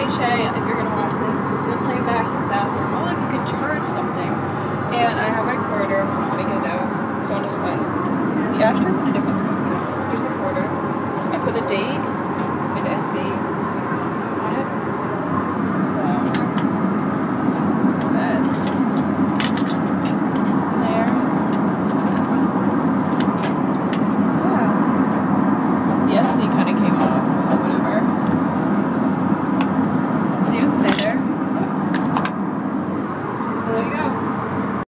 cliche if you're gonna watch this. You're playing back in the bathroom. Oh, like you could charge something. And I have my quarter. I'm making it out. Someone just went. The ashtray's in a different spot. Here's the quarter. I put the date